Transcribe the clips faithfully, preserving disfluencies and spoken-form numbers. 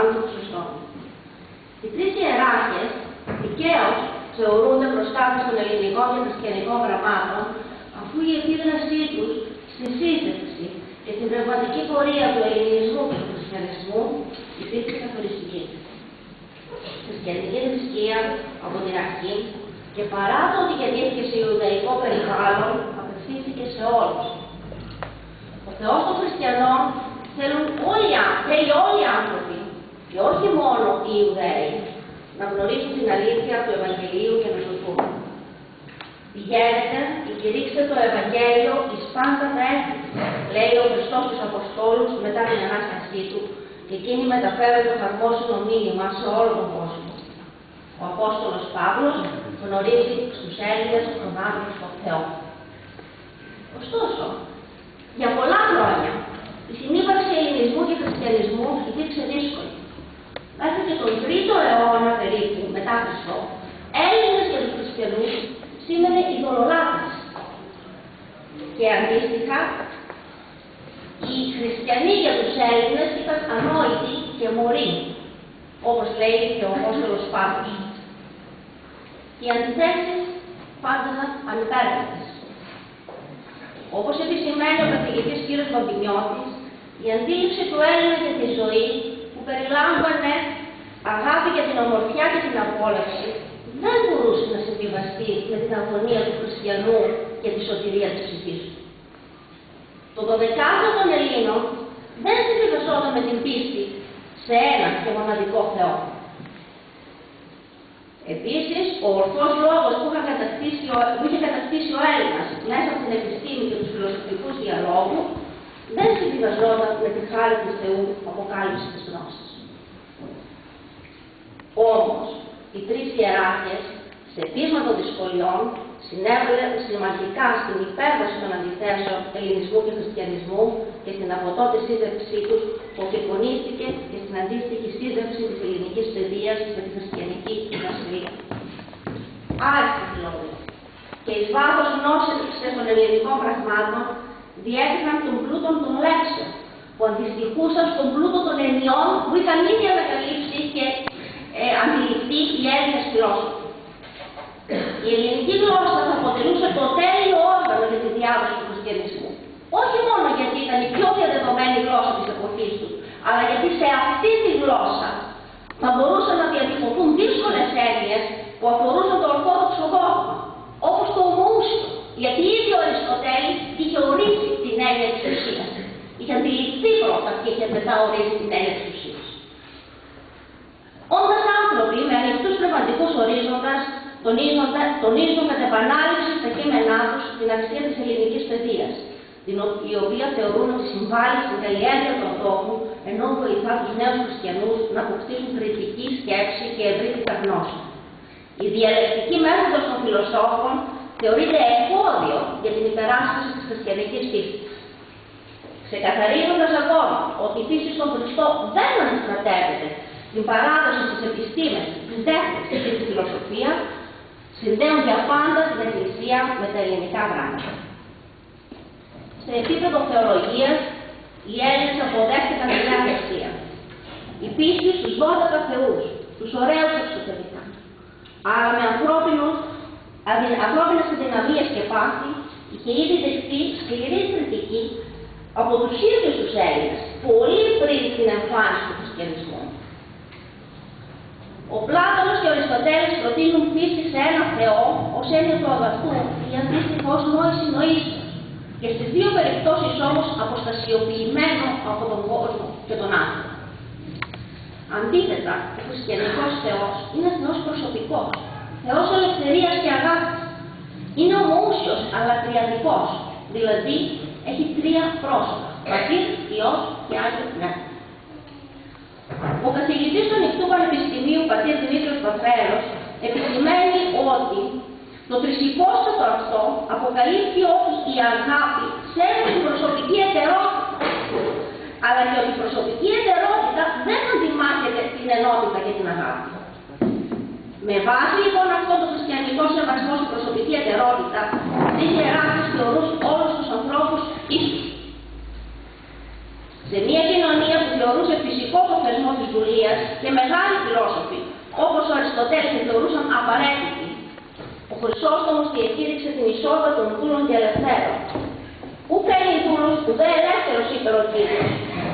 πάνω του Χριστό. Οι τρεις ιεράρχες δικαίως θεωρούνται προστάτες των ελληνικών και χριστιανικών γραμμάτων, αφού η επίδρασή τους στη σύνταξη και στην πνευματική πορεία του ελληνισμού και του χριστιανισμού υπήρξε καθοριστική. Η χριστιανική θρησκεία από την αρχή και παρά το ότι γεννήθηκε σε ιουδαϊκό περιβάλλον, απευθύνθηκε σε όλους. Ο Θεός των χριστιανών θέλουν όλοι, θέλει όλοι οι άνθρωποι, και όχι μόνο οι Ιουδαίοι, να γνωρίσουν την αλήθεια του Ευαγγελίου και να σωθούν. Πηγαίνετε και κηρύξτε το Ευαγγέλιο εις πάντα τα έθνη, λέει ο Χριστός στους Αποστόλους μετά την Ανάστασή του, και εκείνοι μεταφέρουν το χαρμόσυνο μήνυμα σε όλο τον κόσμο. Ο Απόστολος Παύλος γνωρίζει στους Έλληνες τον άνθρωπο στον Θεό. Ωστόσο, για πολλά χρόνια η συνύπαρξη ελληνισμού και χριστιανισμού υπήρξε δύσκολη. Μέχρι και τον τρίτο αιώνα περίπου μετά Χριστό, Έλληνες και τους χριστιανούς σήμαινε ειδωλολάτρες. Και αντίστοιχα, οι χριστιανοί για τους Έλληνες ήταν ανόητοι και μωροί, όπως λέει και ο Απόστολος Παύλος. Οι αντιθέσεις φάνταζαν ανυπέρβατες. Όπως επισημαίνει ο καθηγητής κ. Βαμπινιώτης, η αντίληψη του Έλληνα για τη ζωή, που περιλάμβανε αγάπη για την ομορφιά και την απόλαυση, δεν μπορούσε να συμβιβαστεί με την αγωνία του χριστιανού και τη σωτηρία της ψυχής του. Το δωδεκάδιο των Ελλήνων δεν συμβιβαζόταν με την πίστη σε έναν και μοναδικό Θεό. Επίσης, ο ορθός λόγος που, που είχε κατακτήσει ο Έλληνας μέσα από την επιστήμη και τους φιλοσοφικούς διαλόγους δεν συμβιβαζόταν με τη χάρη του Θεού αποκάλυψη της γνώσης. Όμως, οι τρεις ιεράρχες, σε πείσμα των δυσκολιών, συνέβαλαν σημαντικά στην υπέρβαση των αντιθέσεων ελληνισμού και χριστιανισμού και στην από τότε σύνταξή τους που αφιπονίστηκε και στην αντίστοιχη σύνταξη της ελληνικής παιδείας με τη χριστιανική διδασκαλία. Άριστοι δηλαδή, και εις βάθος γνώσης των ελληνικών πραγμάτων διέδειχναν τον πλούτο των λέξεων, που αντιστοιχούσαν στον πλούτο των ενιών που είχαν ήδη ανακαλύψει και ε, αντιληφθεί οι Έλληνες φιλόσοφοι. Η ελληνική γλώσσα θα αποτελούσε το τέλειο όργανο για τη διάδοση του χριστιανισμού. Όχι μόνο γιατί ήταν η πιο διαδεδομένη γλώσσα της εποχής του, αλλά γιατί σε αυτή τη γλώσσα θα μπορούσαν να διατυπωθούν δύσκολες έννοιες που αφορούσαν το ορθόδοξο δόγμα, όπως το ομοούσιο, γιατί ήδη ο Αριστοτέλης είχε ορίσει την έννοια της ουσίας. Είχε αντιληφθεί πρώτα και είχε μετά ορίσει την έννοια της ουσίας. Όντας άνθρωποι με ανοιχτούς πνευματικούς ορίζοντας, τονίζουν κατά επανάληψη στα κείμενά τους την αξία της ελληνικής παιδείας, η οποία θεωρούν ότι συμβάλλει στην καλλιέργεια των δόγμων, ενώ βοηθά τους νέους χριστιανούς να αποκτήσουν κριτική σκέψη και ευρύτητα γνώση. Η διαλεκτική μέθοδος των φιλοσόφων θεωρείται εμπόδιο για την υπεράσπιση της χριστιανικής πίστης. Ξεκαθαρίζοντας ακόμα ότι η πίστη στον Χριστό δεν αντιστρατεύεται την παράδοση της επιστήμης, της τέχνης και της φιλοσοφίας, συνδέουν για πάντα την Εκκλησία με τα ελληνικά γράμματα. Σε επίπεδο θεολογίας, οι Έλληνες αποδέχτηκαν τη Νέα Θρησκεία. Η πίστη στους δώδεκα θεούς, τους ωραίους εξωτερικά, αλλά με ανθρώπινες αδυναμίες και πάθη, είχε ήδη δεχτεί σκληρή κριτική από τους ίδιους τους Έλληνες, πολύ πριν την εμφάνιση του χριστιανισμού. Ο Πλάτωνος και ο Αριστοτέλης προτείνουν πίστη σε ένα Θεό ως έννοια του αγαθού ή αντίστοιχα ως νόηση νοήσεως, και στις δύο περιπτώσεις όμως αποστασιοποιημένο από τον κόσμο και τον άνθρωπο. Αντίθετα, ο χριστιανικός Θεός είναι Θεός προσωπικός, Θεός ελευθερίας και αγάπης. Είναι ομοούσιος αλλά τριαδικός, δηλαδή έχει τρία πρόσωπα, Πατήρ, Υιός και Άγιο Πνεύμα. Ο καθηγητής του Ανοιχτού Πανεπιστημίου, πατήρ Δημήτριος Παθρέλος, επισημαίνει ότι το τρισυπόστατο αυτό αποκαλύπτει ότι η αγάπη σέβεται την προσωπική ετερότητα, αλλά και ότι η προσωπική ετερότητα δεν αντιμάχεται την ενότητα και την αγάπη. Με βάση λοιπόν αυτό το χριστιανικό σεβασμό στην προσωπική ετερότητα, οι ιεράρχες θεωρούν όλους τους ανθρώπους ίσους. Σε μια κοινωνία που θεωρούσε φυσικό το θεσμό της δουλείας και μεγάλοι φιλόσοφοι, όπως ο Αριστοτέλης, τη θεωρούσαν απαραίτητη. Ο Χρυσόστομος διακήρυξε την ισότητα των δούλων και ελευθέρων. Ου παίρνει δούλους, ουδέ ελεύθερος, είπε ο Κύριος.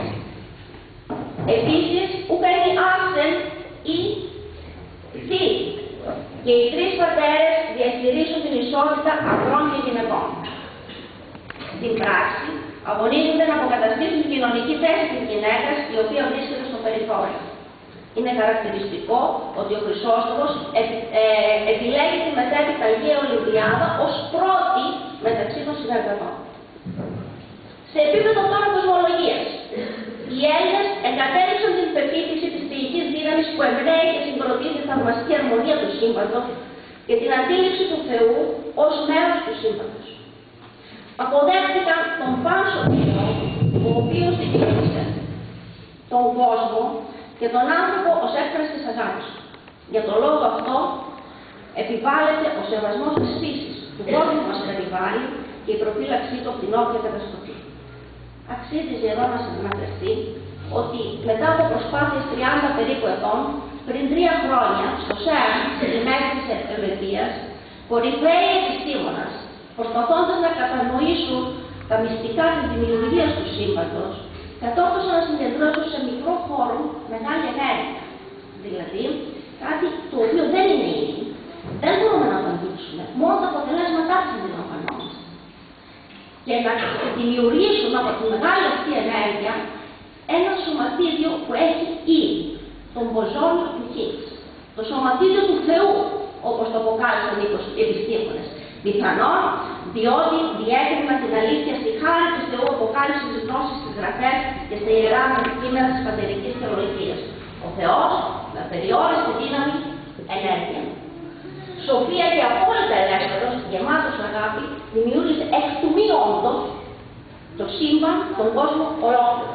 Επίσης, ου παίρνει άρσεν ή θη. Και οι τρεις πατέρες διαχειρίζουν την ισότητα ανδρών και γυναικών. Στην πράξη, αγωνίζονται να αποκαταστήσουν την κοινωνική θέση της γυναίκας, η οποία βρίσκεται στο περιθώριο. Είναι χαρακτηριστικό ότι ο Χρυσόστομος ε, ε, επιλέγει τη μετέπειτα Αγία Ολυμπιάδα ως πρώτη μεταξύ των συνεργατών. Σε επίπεδο τώρα κοσμολογίας, οι Έλληνες εγκατέλειψαν την πεποίθηση της θεϊκής δύναμης που εμπνέει και συγκροτεί τη θαυμαστική αρμονία του σύμπαντος και την αντίληψη του Θεού ως μέρος του σύμπαντος. Αποδέχτηκαν τον Πάνσο Θεό, ο οποίος δημιούργησε τον κόσμο και τον άνθρωπο ως έκφραση της αγάπης. Για τον λόγο αυτό επιβάλλεται ο σεβασμός της φύσης, του κόσμου που μας περιβάλλει και η προφύλαξή του από την όποια καταστροφή. Αξίζει εδώ να σας αναφερθεί ότι μετά από προσπάθειες τριάντα περίπου ετών, πριν τρία χρόνια, στο ΣΕΡΝ, σε λιμέρι της Ελβετίας, κορυφαίοι επιστήμονας, προσπαθώντας να κατανοήσουν τα μυστικά της δημιουργίας του σύμπαντος, κατόρθωσαν να συγκεντρώσουν σε μικρό χώρο μεγάλη ενέργεια. Δηλαδή, κάτι το οποίο δεν είναι ήδη, δεν μπορούμε να το αντίξουμε, μόνο τα αποτελέσματά της αντιλαμβανόμαστε. Και να δημιουργήσουν από τη μεγάλη αυτή ενέργεια ένα σωματίδιο που έχει ήδη, τον μποζόνιο του Higgs. Το σωματίδιο του Θεού, όπως το αποκάλυψαν οι επιστήμονες. Πιθανόν, διότι διέκρινα την αλήθεια στη χάρη του Θεού αποκάλυψε τις γνώσεις στις γραφές και στα ιερά κείμενα της πατερικής θεολογίας. Ο Θεός, με απεριόριστη δύναμη, ενέργεια. Σοφία και απόλυτα ελεύθερος, γεμάτος αγάπη, δημιούργησε εκ του μη όντως το σύμπαν, τον κόσμο ολόκληρο.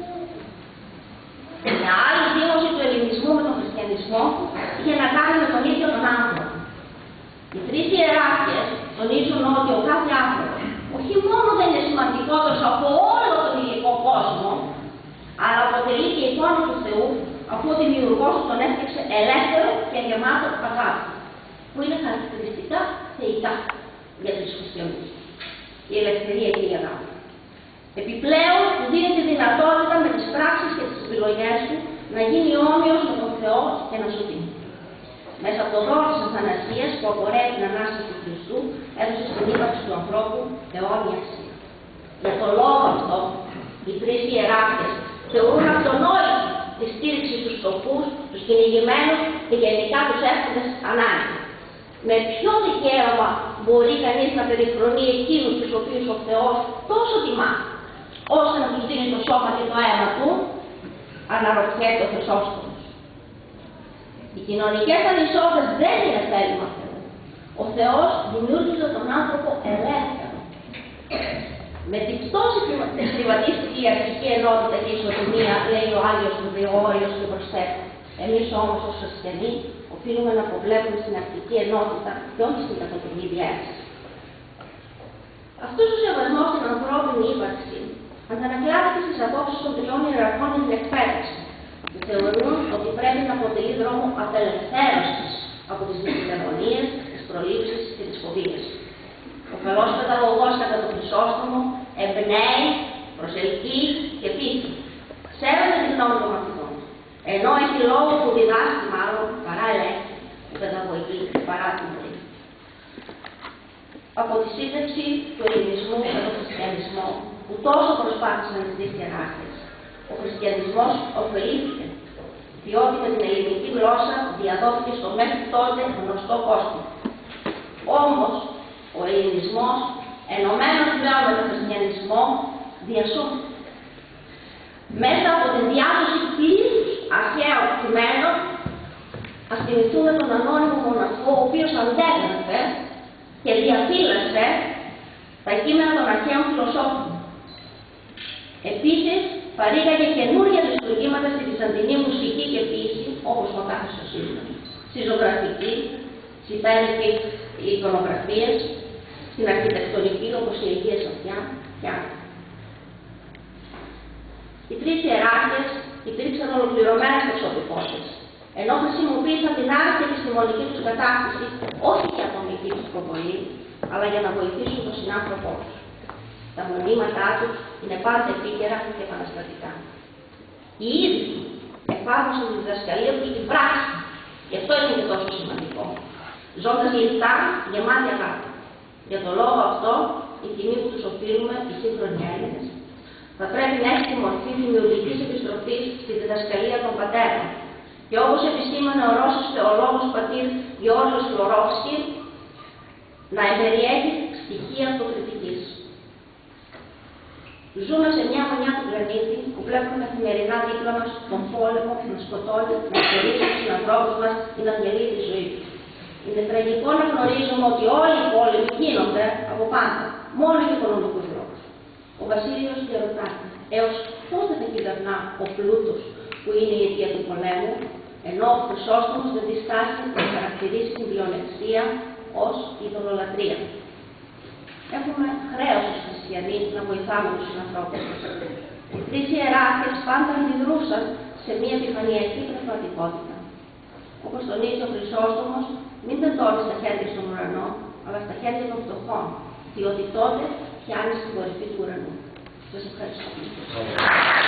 Μια άλλη δήλωση του ελληνισμού με τον χριστιανισμό είχε να κάνει με τον ίδιο τον άνθρωπο. Οι τρεις ιεράρχες τονίζουν ότι ο κάθε άνθρωπος όχι μόνο δεν είναι σημαντικότερος από όλο τον υλικό κόσμο, αλλά αποτελεί και εικόνα του Θεού, αφού ο δημιουργός του τον έφτιαξε ελεύθερο και γεμάτο αγάπη, που είναι χαρακτηριστικά θεϊκά για τους χριστιανούς. Η ελευθερία και η αγάπη. Επιπλέον, του δίνει τη δυνατότητα με τις πράξεις και τις επιλογές του να γίνει όμοιος με τον Θεό και να σωθεί. Μέσα από το δώρο της Αθανασίας που απορρέει την Ανάσταση του Χριστού, έδωσε στην ύπαρξη του ανθρώπου αιώνια αξία. Για τον λόγο αυτό, οι τρεις ιεράρχες θεωρούν αυτονόητη τη στήριξη στους φτωχούς, τους κυνηγημένους και γενικά τους εύκολες ανάγκες. Με ποιο δικαίωμα μπορεί κανείς να περιφρονεί εκείνους τους οποίους ο Θεός τόσο τιμά, ώστε να τους δίνει το σώμα και το αίμα του, αναρωτιέται ο Χρυσόστομος. Οι κοινωνικές ανισότητες δεν είναι θέλημα Θεού. Ο Θεός δημιούργησε τον άνθρωπο ελεύθερο. Με την πτώση συμβατίστηκε η αρχική ενότητα και η ισοτιμία, λέει ο Άγιος Γρηγόριος και προσθέτει. Εμείς όμως ως χριστιανοί οφείλουμε να αποβλέπουμε στην αρχική ενότητα και όχι στην καθολική διεύθυνση. Αυτός ο σεβασμός στην ανθρώπινη ύπαρξη αντανακλάται στις απόψεις των τριών ιεραρχών για την εκπαίδευση, που θεωρούν ότι πρέπει να αποτελεί δρόμο απελευθέρωσης από τις δυσυνεργονίες, τις προλήψεις και τις φοβίες. Ο καλός παιδαγωγός κατά τον Χρυσόστομο εμπνέει, προσελκύει και πείθει. Σέβεται τη γνώμη των μαθητών. Ενώ έχει λόγο που διδάσκει μάλλον παρά ελέγχει η παιδαγωγική παρά την ζωή. Από τη σύνδεξη του ελληνισμού με τον χριστιανισμό, που τόσο προσπάθησαν οι τρεις ιεράρχες, ο χριστιανισμός ωφελήθηκε, διότι με την ελληνική γλώσσα διαδόθηκε στο μέχρι τότε γνωστό κόσμο. Όμως, ο ελληνισμός, ενωμένος πλέον με τον χριστιανισμό, διασώθηκε. Μέσα από την διάδοση πλήρους αρχαίων κειμένων, ας θυμηθούμε τον ανώνυμο μοναχό, ο οποίος αντέγραφε και διαφύλασε τα κείμενα των αρχαίων φιλοσόφων. Επίσης, παρήγαγε καινούργια λειτουργήματα στη βυζαντινή μουσική και ποίηση, όπως ο κάθε σωσίδων, στη ζωγραφική, στις υπέροχες εικονογραφίες, στην αρχιτεκτονική, όπως η Αγία Σοφιά και άλλα. Οι τρεις ιεράρχες υπήρξαν ολοκληρωμένες προσωπικότητες, ενώ χρησιμοποίησαν την άρρωστη επιστημονική τους κατάκτηση όχι για ατομική τους προβολή, αλλά για να βοηθήσουν τον συνάνθρωπό τους. Τα μνημήματά τους είναι πάντα επίκαιρα και επαναστατικά. Οι ίδιοι εφάρμοσαν τη διδασκαλία τους στην πράξη, γι' αυτό είναι και τόσο σημαντικό. Ζώντας λιτά, γεμάτη αγάπη. Για τον λόγο αυτό, η τιμή που τους οφείλουμε οι σύγχρονοι Έλληνες θα πρέπει να έχει τη μορφή δημιουργικής επιστροφής στη διδασκαλία των πατέρων. Και όπως επισήμανε ο Ρώσος θεολόγος πατήρ Γιώργος Φλωρόφσκι, να εμπεριέχει στοιχεία αυτοκριτικής. Ζούμε σε μια γωνιά του πλανήτη που βλέπουμε καθημερινά δίπλα μας τον πόλεμο να σκοτώνει, να στερήσει τους ανθρώπους μας ή να διαλύει τη ζωή τους. Είναι τραγικό να γνωρίζουμε ότι όλοι οι πόλεμοι γίνονται από πάντα, μόνο για οικονομικούς λόγους. Ο Βασίλειος διαρωτάται, έως πότε θα κυβερνά ο πλούτος που είναι η αιτία του πολέμου, ενώ ο Χρυσόστομος δεν διστάσει να χαρακτηρίσει την πλεονεξία ως ειδωλολατρία. Έχουμε χρέος ως χριστιανοί να βοηθάμε τους συνανθρώπους μας. Οι τρεις ιεράρχες πάντα αντιδρούσαν σε μια επιφανειακή πνευματικότητα. Όπως τονίζει ο Χρυσόστομος, μην τεντώνεις τα χέρια στον ουρανό, αλλά στα χέρια των φτωχών, διότι τότε πιάνεις την κορυφή του ουρανού. Σας ευχαριστώ.